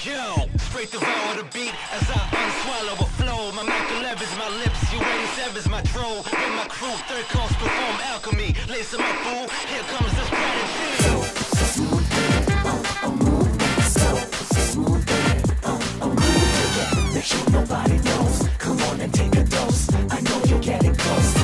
Yo, straight devour the beat as I unswallow a flow. My Michael Levin's my lips, you 87's my troll. With my crew, third coast perform alchemy. Lace them up, fool, here comes the strategy. Make sure nobody knows. Come on and take a dose. I know you're getting close.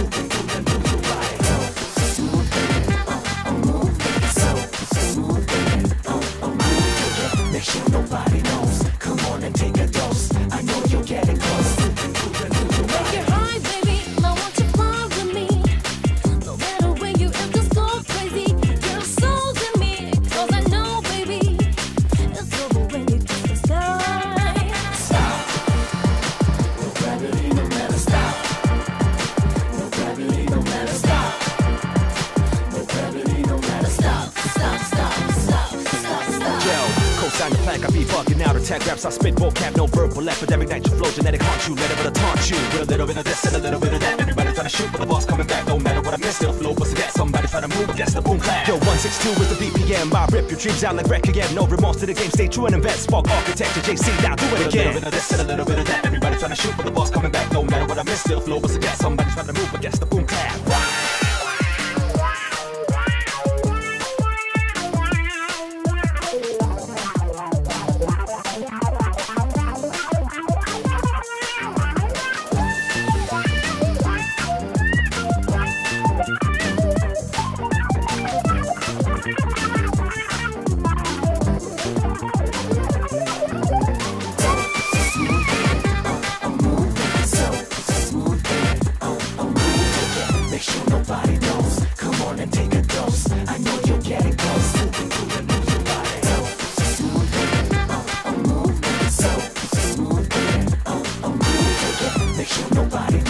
Make sure nobody knows. Come on and take a dose. I know you're getting close. Make it high, baby. I want you follow me. No matter where you at, just go crazy. Your soul's in me, 'cause I know, baby, it's over when you kiss the sky. Stop. No gravity, no matter stop. No gravity, no matter stop. No gravity, no matter stop. Stop, stop, stop, stop, stop. Yo, co-sign the plaque, I be bugging out. Attack raps, I spit vocab, no verbal epidemic. Night you flow, genetic haunt you, let it taunt you. With a little bit of this and a little bit of that. Everybody trying to shoot, but the boss coming back. No matter what I miss, still flow, what's that? Somebody trying to move, guess the boom clap. Yo, 162 is the BPM. I rip your dreams out like Requiem. No remorse to the game, stay true and invest. Spark architecture, JC, now do it again. A little bit of this and a little bit of that. Everybody trying to shoot, but the boss coming back. No matter what I miss, still flow, what's that? Somebody trying to move, but guess the boom clap. Make sure nobody knows. Come on and take a dose. I know you're getting close. Moving through the new body. Smooth it. Move it. So smooth it. Make sure nobody knows.